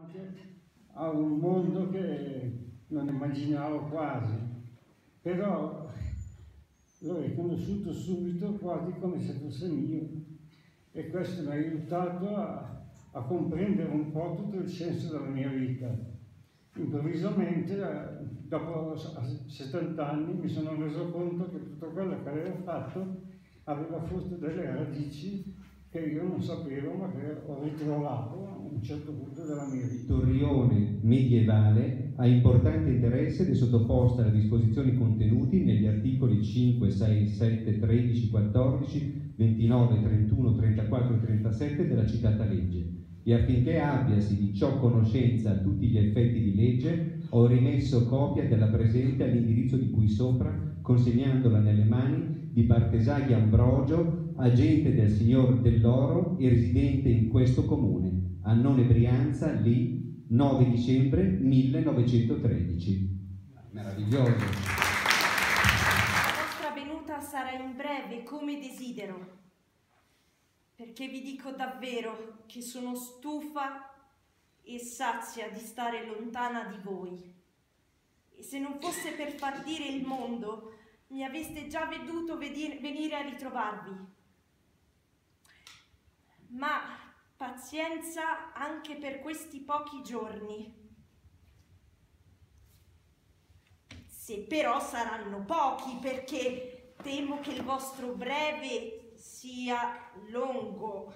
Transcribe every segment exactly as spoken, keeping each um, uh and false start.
A un mondo che non immaginavo quasi, però l'ho riconosciuto subito quasi come se fosse mio, e questo mi ha aiutato a, a comprendere un po' tutto il senso della mia vita. Improvvisamente, dopo settanta anni, mi sono reso conto che tutto quello che avevo fatto aveva forse delle radici che io non sapevo, ma che ho ritrovato a un certo punto della mia vita. Torrione medievale ha importante interesse ed è sottoposta alle disposizioni contenuti negli articoli cinque, sei, sette, tredici, quattordici, ventinove, trentuno, trentaquattro e trentasette della citata legge, e affinché abbiasi di ciò conoscenza a tutti gli effetti di legge, ho rimesso copia della presente all'indirizzo di cui sopra, consegnandola nelle mani di Bartesaglia Ambrogio, agente del signor Dell'Oro e residente in questo comune, a None Brianza, lì, nove dicembre millenovecentotredici. Meraviglioso. La vostra venuta sarà in breve, come desidero, perché vi dico davvero che sono stufa e sazia di stare lontana di voi. E se non fosse per far dire il mondo, mi aveste già veduto venire a ritrovarvi. Ma pazienza anche per questi pochi giorni. Se però saranno pochi, perché temo che il vostro breve sia lungo.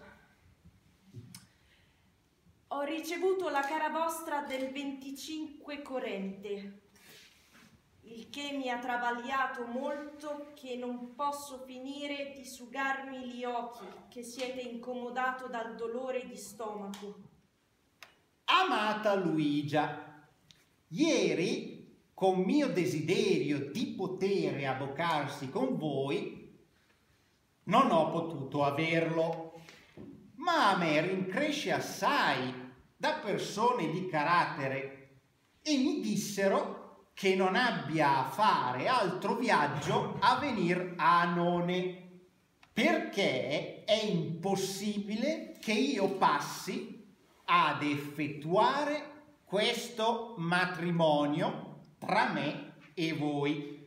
Ho ricevuto la cara vostra del venticinque corrente, il che mi ha travagliato molto, che non posso finire di sugarmi gli occhi, che siete incomodato dal dolore di stomaco. Amata Luigia, ieri, con mio desiderio di potere abboccarsi con voi, non ho potuto averlo, ma a me rincresce assai da persone di carattere, e mi dissero che non abbia a fare altro viaggio a venir a None, perché è impossibile che io passi ad effettuare questo matrimonio tra me e voi,